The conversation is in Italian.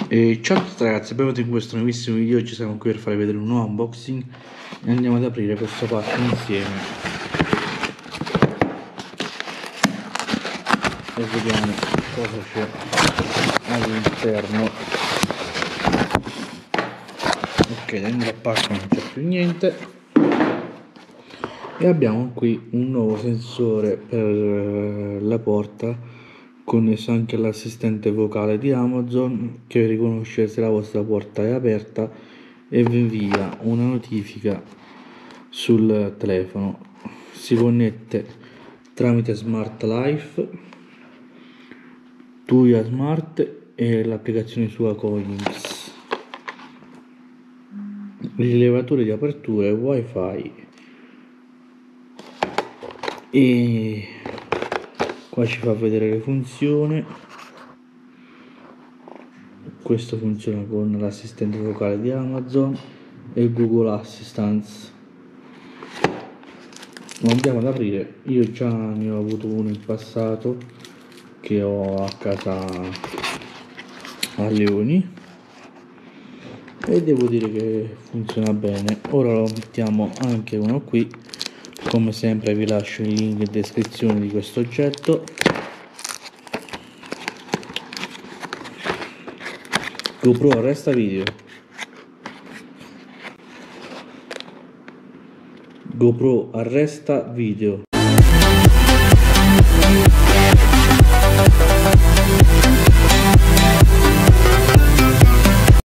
Ciao a tutti ragazzi, benvenuti in questo nuovissimo video. Oggi siamo qui per farvi vedere un nuovo unboxing e andiamo ad aprire questo pacco insieme e vediamo cosa c'è all'interno. Ok, dentro il pacco non c'è più niente e abbiamo qui un nuovo sensore per la porta connesso anche all'assistente vocale di Amazon, che riconosce se la vostra porta è aperta e vi invia una notifica sul telefono. Si connette tramite Smart Life, Tuya Smart e l'applicazione sua Coins, rilevatore di apertura e wifi. E qua ci fa vedere le funzioni. Questo funziona con l'assistente vocale di Amazon e Google Assistant. Lo andiamo ad aprire. Io già ne ho avuto uno in passato che ho a casa a Leoni e devo dire che funziona bene. Ora lo mettiamo anche uno qui. Come sempre vi lascio il link in descrizione di questo oggetto. GoPro arresta video. GoPro arresta video.